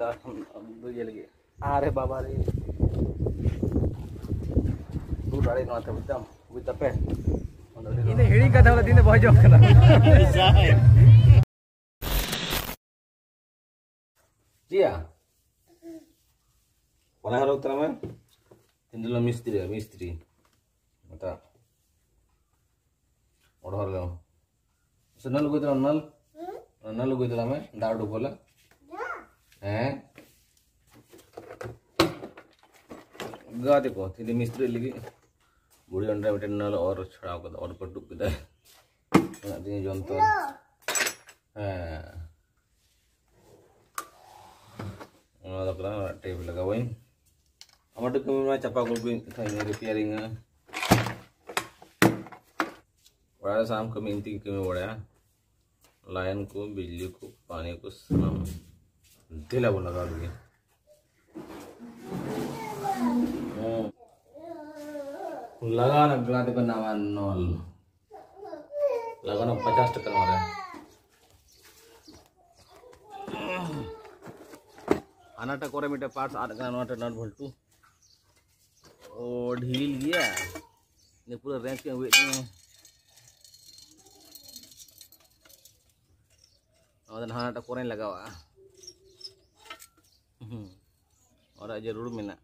ये लगे अरे बाबा रे तू गाड़ी ना था बुझता बुझता पे ini hiri kata ulah dine bojok kana iya mana harus terama tindalah mistri mata order lo senal gue terang nal gue terang me daud bola गा देखो तीन मिस्त्री लगी बुढ़ी अंडा बेटे नल और छड़ा कर और पटुक के दिन जोन तो टेप लगा वही हमारे कमी में चपा को रिपेयरिंग बड़ा शाम कमी इंती कमी बड़ा लाइन को बिजली को पानी को दिला वो लगा लगे लगा ना गला दे बनावा नॉल लगा ना 50% मारे अनाटा कोरे मिटे पार्ट्स आठ का नॉट बोल्ट ओ ढील गया ने पूरा रेंच के वेट में और अनाटा कोरे लगावा और जरूर मिना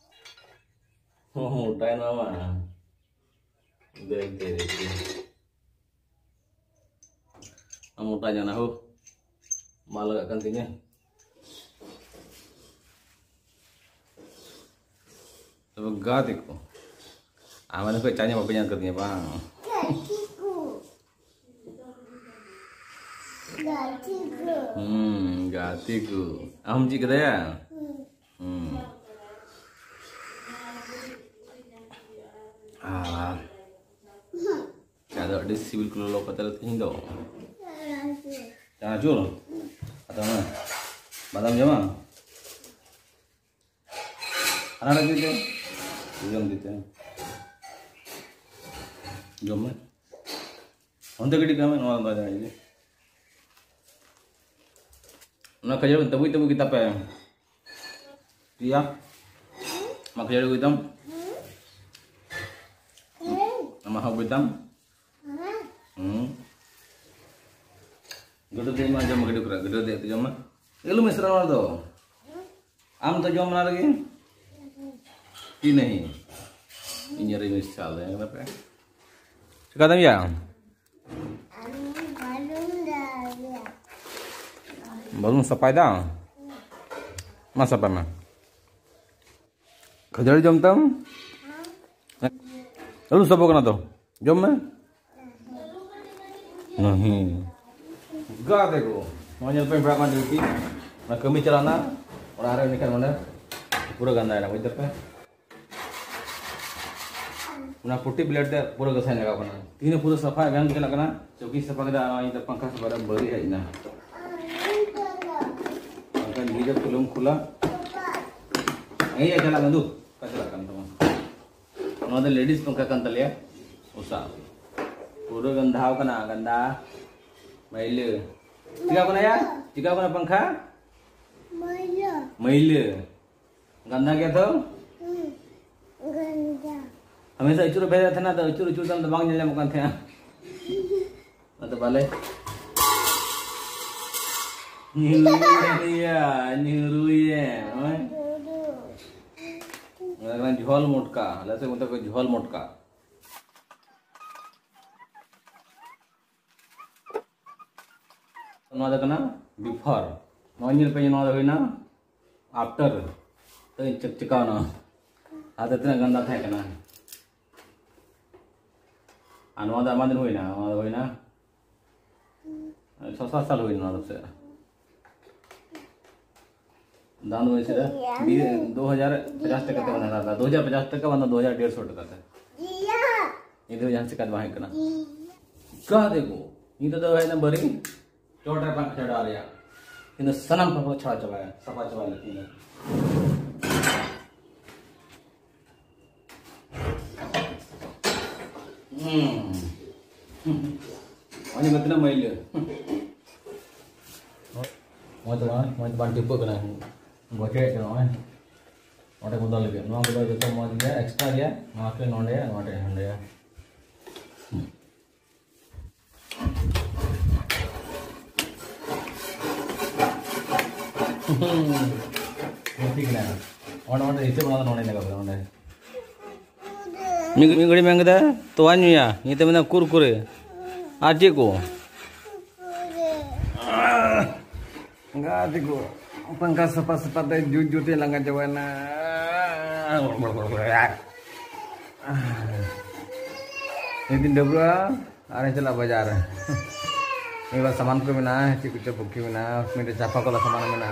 उठाए ना माना देखते हम उठा जाना हो माल लगा कंतिnya तो गा देखो आवाज को चाहने बापे जान करती है बang gatiku am ji kada ya ada di sibil kelulo kata letih do jangan jul atau mana badam jama anak gitu jom gitu jom mana untuk kita kami orang tua jangan ini nak kerja tabu kita apa dia mak kerja kita nama hau kita गडो दे मा जम गडो करा गडो दे तो जम एलु मिश्रण वाला तो आम तो जम ना लगे कि नहीं इन रे मिस चाल है ना पे कदम या balung सफाई दा मा सफाई में खजड़ी जम तम एलु सब करना तो जम में नहीं गा देखो mau nyampe berapa duty nah kami celana orang hari ini kan mana pura ganda है इधर पे ना पुट्टी ब्लेड दे पूरा गसाई लगा बना तीन पूरा सफा गन के लगना चौकी सफा के इधर पंखा से बड़ा बड़ी है ना पंखा नीचे खुलम खुला यही है चला गंदू कचरा kan teman no ada ladies पंखा kan तलिया उसा पूरा गंधा कना गंदा मैले चिका कोना या चिका कोना पंखा मैले गंदा क्या था गंदा हमेशा इचुर भेजा था ना तो इचुर तम तो बांग जले मकान थे ना तो बाले निरुया ओए झोल मोटका लसे मतलब कोई झोल मोटका नोदा कना बिफोर नोंजल पे नोदा होइना आफ्टर तो चकचकाना आदत ना गंदा था कना नोदा मादन होइना 6-7 साल होइना नोदा से दान वैसे 2050 टका बना था 2050 टका बना 2150 टका था ये 2000 से वहां कना का देखो ये तो है ना बरी चोटा पंख चढ़ा लिया इन सनम पर छड़ा चबाया सफा चबा लेती है अनि मतलब मैले म त बान्टी पकना गोचे के नॉय ओटे को दल के नॉ को जो तो मौज गया एक्स्ट्रा गया नॉ के नोंडे नोटे हंडे ठीक ना ओटे इसे बना नोंडे लगा नोंडे मिंगड़ी मंगदा तो आनुया ये तो मना कुरकुरे आजे को Enggak, tigo. Pangkas sepat-sepat dari jujur langgan jawana. Ini tindak berapa? Ada celah bajar. Ini lah saman ku mina, cikgu cepuk ku mina, minta capa kalau saman mina.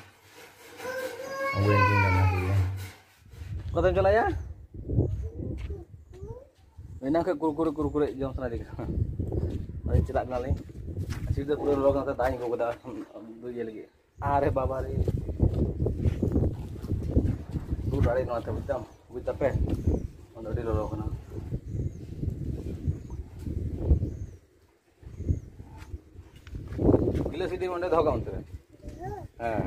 Aku yang tinggal lagi. Kau tahu celah ya? Mina ke kurkure jam sana dikit. Ada celah kali. सीधे पूरे लोग ना दाई को बता दो ये लगे अरे बाबा रे दो डाले ना था बितम बितपे और डे लोग ना गिले सीधे मंडे धोखा उनसे हाँ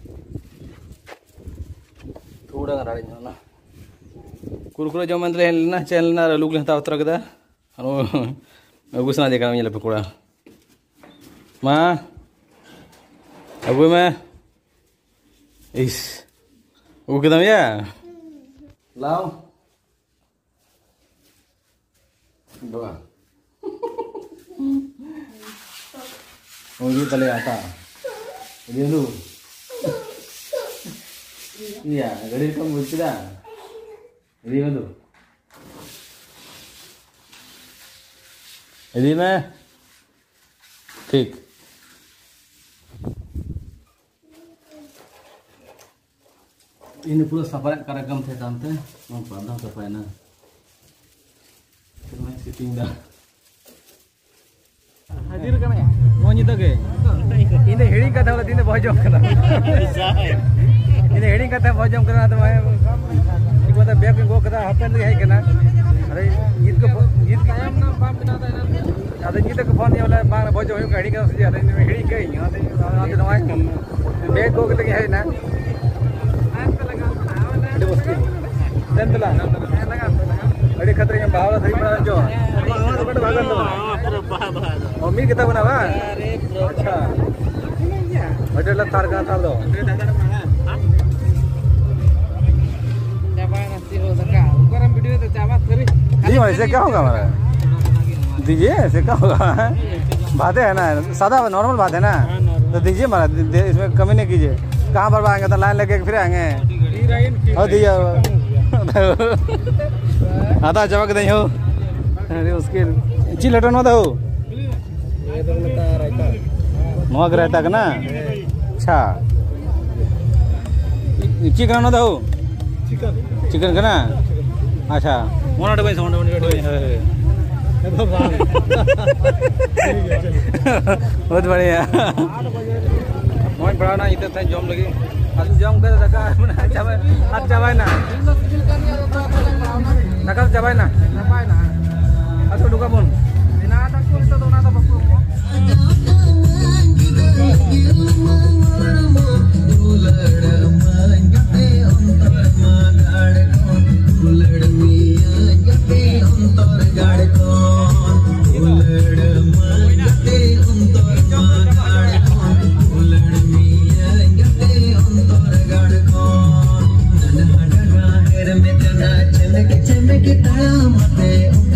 थोड़ा ना डाले ना कुरकुरे जो मंडले ना चैनल ना लोग लेता उतर के दा और गुस्सा ना देखा मुझे लपकुड़ा Ma, abu ma, is, abu kita ya, lau, doa, oh ini tali apa, ini lu, iya, gede kamu sudah, ini lu, ini mah, ठीक ini पूरा सफाई कार्यक्रम थे जानते हैं हम पढ़ना सफाई ना फिर मैं सिटिंग दा हाजिर करने mau nyita ke ini heading kata वाला दिन बहुत जम करना ini heading kata बहुत जम करना तो मैं एक बार बैग को करा हाथ में है करना अरे गीत का नाम बाप बताता है ada kita ke phone ya oleh bang बहुत जम heading का सजा ada heading के यहाँ आते नवाई बैग को लगे है ना अरे खतरे में बावला थई पड़ा जो तो बट भागन तो मम्मी कितना बना बा अच्छा बटे ला तार का तार दो जाबा नसी हो सका ऊपर हम वीडियो तो जाबा करी जी ऐसे क्या होगा हमारा दीजिए ऐसे क्या होगा बात है ना सादा नॉर्मल बात है ना तो दीजिए हमारा इसमें कमी नहीं कीजिए कहाँ पर आएंगे तो लाइन लेके फिर आएंगे और दीजिए आता चमक नहीं हो अरे उसके चिलटन मत हो मग रहता का ना अच्छा चिकन मत हो चिकन का ना अच्छा मोना डबे साउंड बहुत बढ़िया मोन पढ़ाना इतना था जॉम लगी आज जॉम कर रखा आज चाबाई ना nakal cabai na atau duka pun dina tak pun itu dona tak pun चमक चमक तारा मते